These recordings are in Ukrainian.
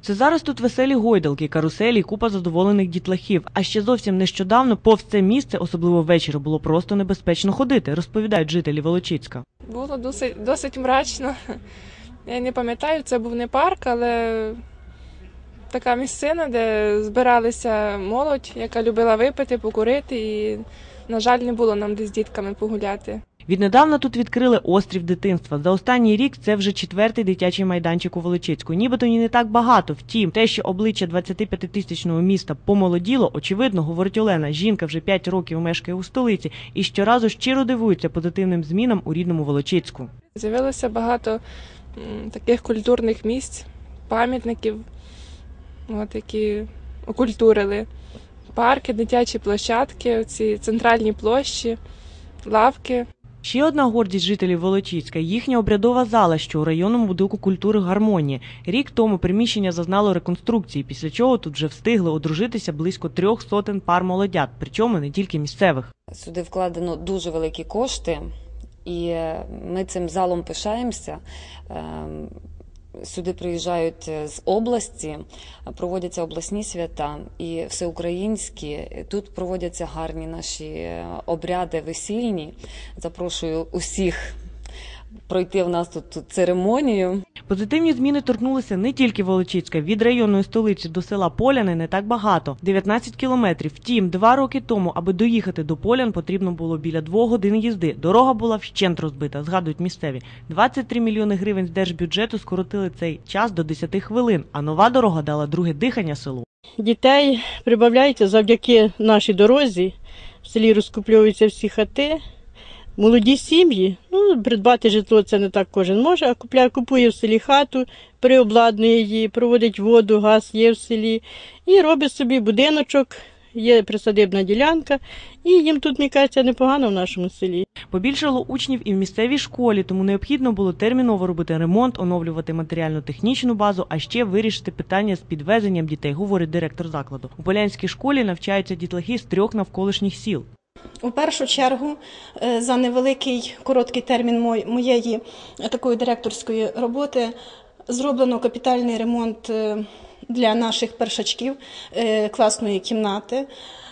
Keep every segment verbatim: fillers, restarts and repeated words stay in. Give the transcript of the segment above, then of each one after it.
Це зараз тут веселі гойдалки, каруселі і купа задоволених дітлахів. А ще зовсім нещодавно повз це місце, особливо ввечері, було просто небезпечно ходити, розповідають жителі Волочиська. Було досить, досить мрачно. Я не пам'ятаю, це був не парк, але така місцина, де збиралися молодь, яка любила випити, покурити, і, на жаль, не було нам де з дітками погуляти. Віднедавна тут відкрили острів дитинства. За останній рік це вже четвертий дитячий майданчик у Волочиську. Нібито і не так багато. Втім, те, що обличчя двадцятип'ятитисячного міста помолоділо, очевидно, говорить Олена. Жінка вже п'ять років мешкає у столиці і щоразу щиро дивується позитивним змінам у рідному Волочиську. З'явилося багато таких культурних місць, пам'ятників, от, які окультурили. Парки, дитячі площадки, ці центральні площі, лавки. Ще одна гордість жителів Волочиська – їхня обрядова зала, що у районному будинку культури «Гармонія». Рік тому приміщення зазнало реконструкції, після чого тут вже встигли одружитися близько трьох сотень пар молодят, причому не тільки місцевих. Сюди вкладено дуже великі кошти, і ми цим залом пишаємося. Сюди приїжджають з області, проводяться обласні свята і всеукраїнські. Тут проводяться гарні наші обряди весільні. Запрошую усіх пройти в нас тут церемонію. Позитивні зміни торкнулися не тільки Волочиська. Від районної столиці до села Поляни не так багато – дев'ятнадцять кілометрів. Втім, два роки тому, аби доїхати до Полян, потрібно було біля двох годин їзди. Дорога була вщент розбита, згадують місцеві. двадцять три мільйони гривень з держбюджету скоротили цей час до десяти хвилин, а нова дорога дала друге дихання селу. Дітей прибавляється завдяки нашій дорозі. В селі розкуплюються всі хати. Молоді сім'ї, ну, придбати житло це не так кожен може, а купляє, купує в селі хату, переобладнує її, проводить воду, газ є в селі і робить собі будиночок, є присадибна ділянка, і їм тут, мені кажеться, непогано в нашому селі. Побільшало учнів і в місцевій школі, тому необхідно було терміново робити ремонт, оновлювати матеріально-технічну базу, а ще вирішити питання з підвезенням дітей, говорить директор закладу. У Полянській школі навчаються дітлахи з трьох навколишніх сіл. У першу чергу, за невеликий, короткий термін моєї такої директорської роботи зроблено капітальний ремонт для наших першачків, класної кімнати.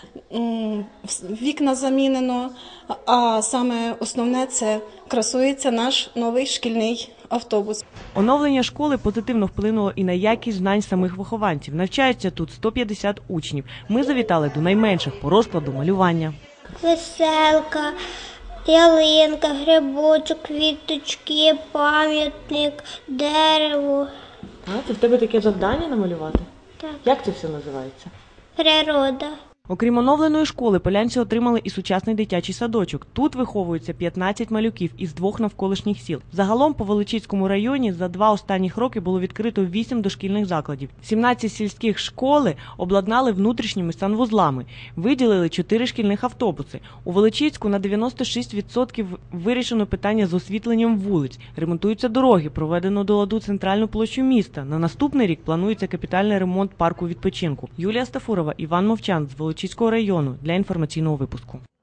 Вікна замінено, а саме основне – це красується наш новий шкільний автобус. Оновлення школи позитивно вплинуло і на якість знань самих вихованців. Навчаються тут сто п'ятдесят учнів. Ми завітали до найменших по розкладу малювання. Веселка, ялинка, грибочок, квіточки, пам'ятник, дерево. А, це в тебе таке завдання намалювати? Так. Як це все називається? Природа. Окрім оновленої школи, полянці отримали і сучасний дитячий садочок. Тут виховуються п'ятнадцять малюків із двох навколишніх сіл. Загалом по Волочиському районі за два останніх роки було відкрито вісім дошкільних закладів. сімнадцять сільських школи обладнали внутрішніми санвузлами. Виділили чотири шкільних автобуси. У Волочиську на дев'яносто шість відсотків вирішено питання з освітленням вулиць. Ремонтуються дороги, проведено до ладу центральну площу міста. На наступний рік планується капітальний ремонт парку відпочинку. Юлія Стафурова, Іван Мовчан з Волочиського району для інформаційного випуску.